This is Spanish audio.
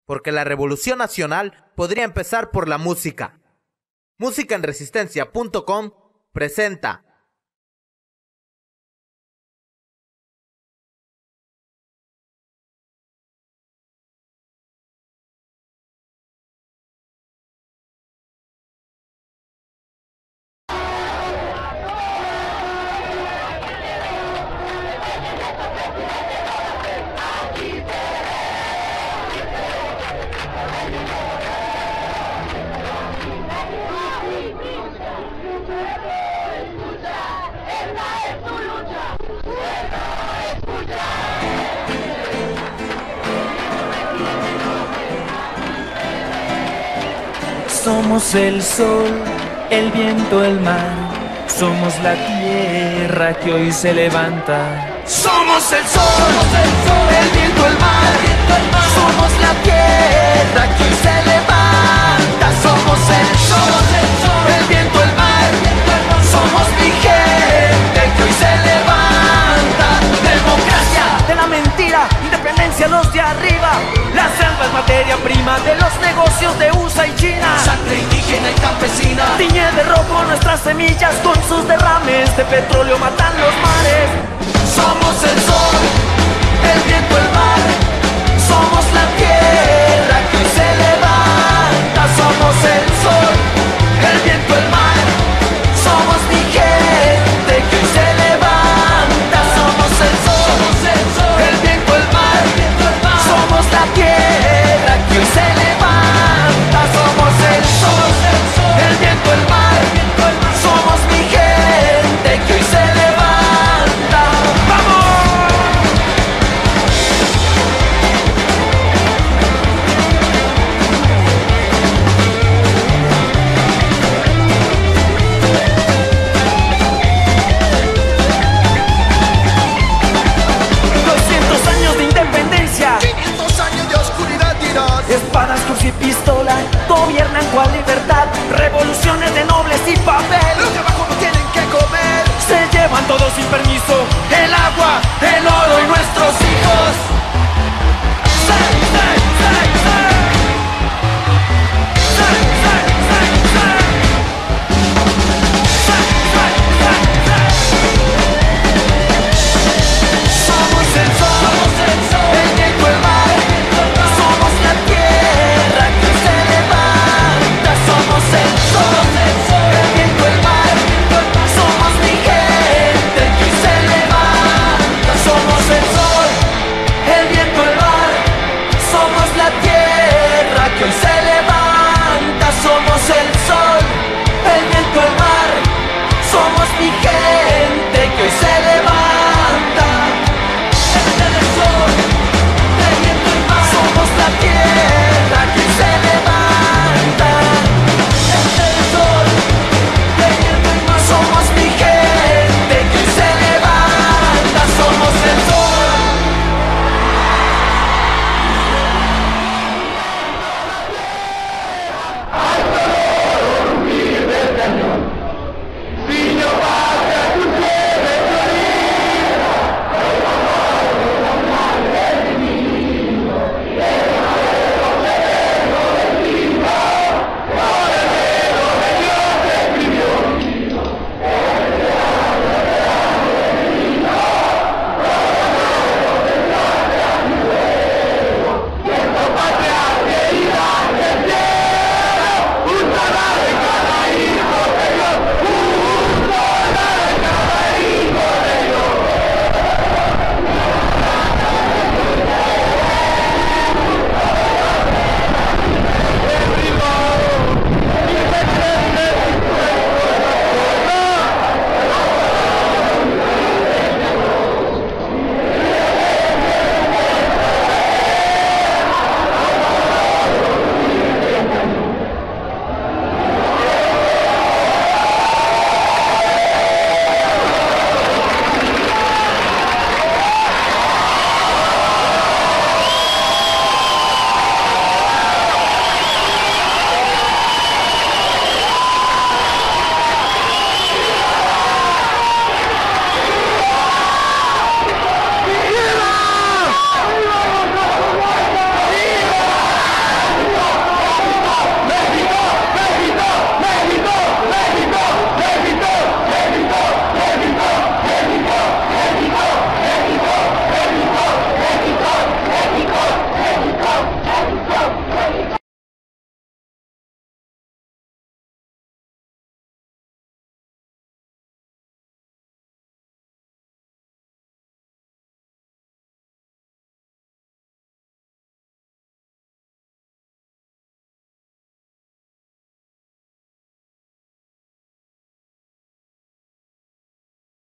porque la revolución nacional podría empezar por la música. Musicaenresistencia.com presenta. Somos el sol, el viento, el mar. Somos la tierra que hoy se levanta. Somos el sol, el viento, el mar. Somos la tierra que hoy se levanta. Somos el sol, el viento, el mar. Somos mi gente que hoy se levanta. Democracia De la mentira, independencia los de arriba. La selva es materia prima de los negocios de USA y China. sangre indígena y campesina. Tiñe de rojo nuestras semillas, con sus derrames de petróleo matan los mares. Somos el sol, el viento, el mar. Somos la tierra que hoy se levanta. Somos el sol, el viento, el mar. Somos mi gente que hoy se levanta. Somos el sol, el viento, el mar. Somos la tierra que hoy se levanta. Somos el sol, el viento, el mar. Somos mi gente que hoy se levanta. Años de independencia, 500 años de oscuridad dirán. espadas, cruz y pistola, gobiernan cual libertad. Revoluciones de nobles y papel, Los de abajo no tienen que comer. se llevan todo sin permiso.